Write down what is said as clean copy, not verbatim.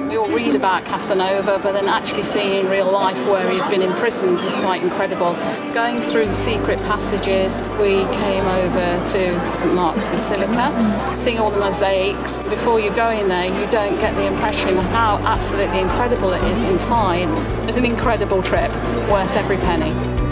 We all read about Casanova, but then actually seeing in real life where he'd been imprisoned was quite incredible. Going through the secret passages, we came over to St Mark's Basilica, seeing all the mosaics. Before you go in there, you don't get the impression of how absolutely incredible it is inside. It was an incredible trip, worth every penny.